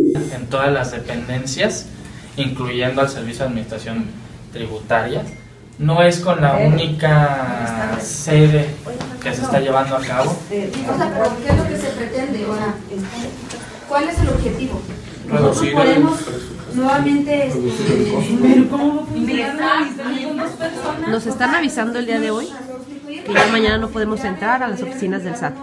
en todas las dependencias, incluyendo al Servicio de Administración Tributaria. No es con la única sede que se está llevando a cabo. ¿Qué es lo que se pretende? ¿Cuál es el objetivo? Nosotros podemos nuevamente nos están avisando el día de hoy que ya mañana no podemos entrar a las oficinas del SAT.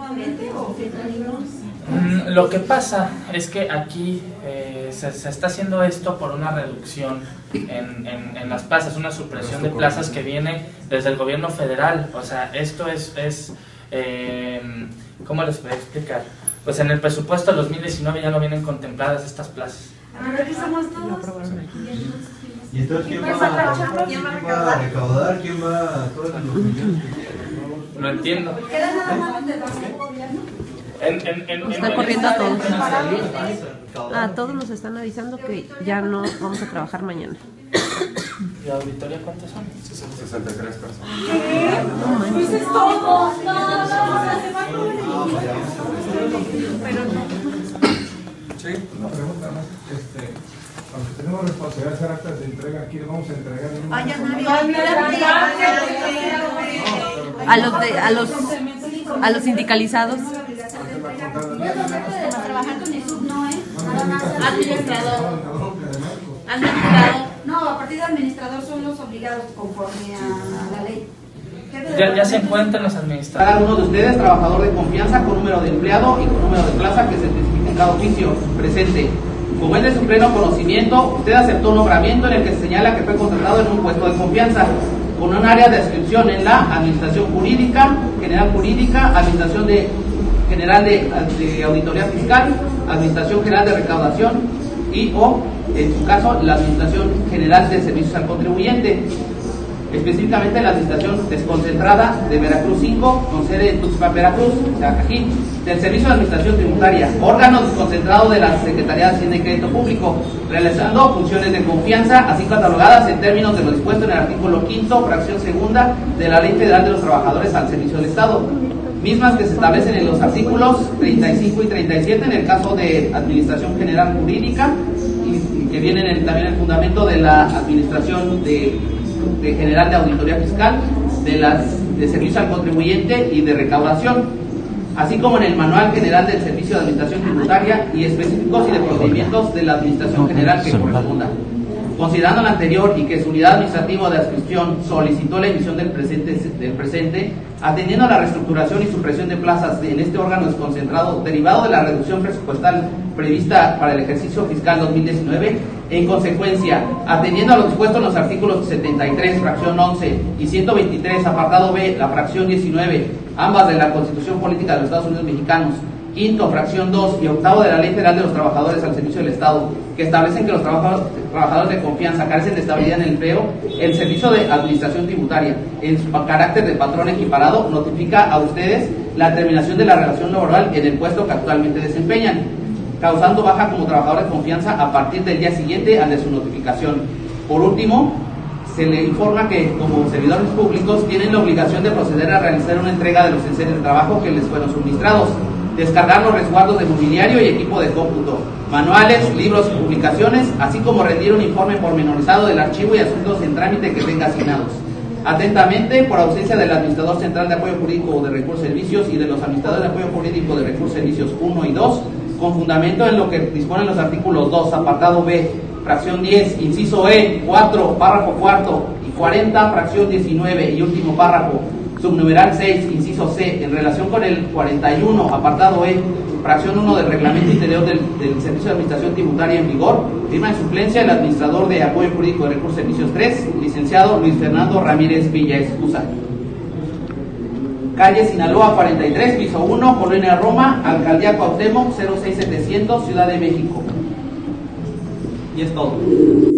Lo que pasa es que aquí se está haciendo esto por una reducción en las plazas, una supresión de plazas que viene desde el gobierno federal. O sea, esto es ¿cómo les voy a explicar? Pues en el presupuesto de 2019 ya no vienen contempladas estas plazas. Aquí somos todos. ¿Y entonces quién va a recaudar? ¿Quién va a todos los millones que quieren? No entiendo. ¿Queda nada más del Banco Gobierno? Están corriendo a todos. A todos nos están avisando que ya no vamos a trabajar mañana. ¿Y auditoría cuántas son? 63 personas. No manches. Pues es todo. Sí. Una pregunta más, aunque tenemos responsabilidad de hacer actas de entrega, aquí le vamos a entregar A los sindicalizados. Trabajar con el sub no es nada más Administrador. No, a partir de administrador son los obligados conforme a la ley. Ya se encuentran los administradores. Cada uno de ustedes, trabajador de confianza, con número de empleado y con número de plaza que se especifique en cada oficio presente. Como es de su pleno conocimiento, usted aceptó un nombramiento en el que se señala que fue contratado en un puesto de confianza, con un área de adscripción en la Administración Jurídica, General Jurídica, Administración General de Auditoría Fiscal, Administración General de Recaudación y o, en su caso, la Administración General de Servicios al Contribuyente. Específicamente la Administración Desconcentrada de Veracruz 5, con sede en Tuxpan, Veracruz, o sea, aquí, del Servicio de Administración Tributaria, órgano desconcentrado de la Secretaría de Hacienda y Crédito Público, realizando funciones de confianza, así catalogadas en términos de lo dispuesto en el artículo 5º, fracción segunda, de la Ley Federal de los Trabajadores al Servicio del Estado, mismas que se establecen en los artículos 35 y 37 en el caso de Administración General Jurídica, y que vienen también en el fundamento de la Administración de General de Auditoría Fiscal, de Servicio al Contribuyente y de Recaudación, así como en el Manual General del Servicio de Administración Tributaria y específicos y de procedimientos de la Administración General que corresponda. Considerando lo anterior y que su unidad administrativa de adscripción solicitó la emisión del presente, atendiendo a la reestructuración y supresión de plazas en este órgano desconcentrado derivado de la reducción presupuestal prevista para el ejercicio fiscal 2019, en consecuencia, atendiendo a lo dispuesto en los artículos 73, fracción 11 y 123, apartado B, la fracción 19, ambas de la Constitución Política de los Estados Unidos Mexicanos, quinto, fracción 2 y octavo de la Ley Federal de los Trabajadores al Servicio del Estado, que establecen que los trabajadores de confianza carecen de estabilidad en el empleo, el Servicio de Administración Tributaria, en su carácter de patrón equiparado, notifica a ustedes la terminación de la relación laboral en el puesto que actualmente desempeñan, causando baja como trabajador de confianza a partir del día siguiente al de su notificación. Por último, se le informa que como servidores públicos tienen la obligación de proceder a realizar una entrega de los enseres de trabajo que les fueron suministrados, descargar los resguardos de mobiliario y equipo de cómputo, manuales, libros y publicaciones, así como rendir un informe pormenorizado del archivo y asuntos en trámite que tenga asignados. Atentamente, por ausencia del Administrador Central de Apoyo Jurídico de Recursos Servicios y de los Administradores de Apoyo Jurídico de Recursos Servicios 1 y 2, con fundamento en lo que disponen los artículos 2, apartado B, fracción 10, inciso E, 4, párrafo cuarto y 40, fracción 19 y último párrafo, subnumeral 6, inciso C, en relación con el 41, apartado E, fracción 1 del Reglamento Interior del Servicio de Administración Tributaria en vigor, firma en suplencia el Administrador de Apoyo Jurídico de Recursos Servicios 3, licenciado Luis Fernando Ramírez Villa Escusa. Calle Sinaloa 43, piso 1, Colonia Roma, Alcaldía Cuauhtémoc, 06700, Ciudad de México. Y es todo.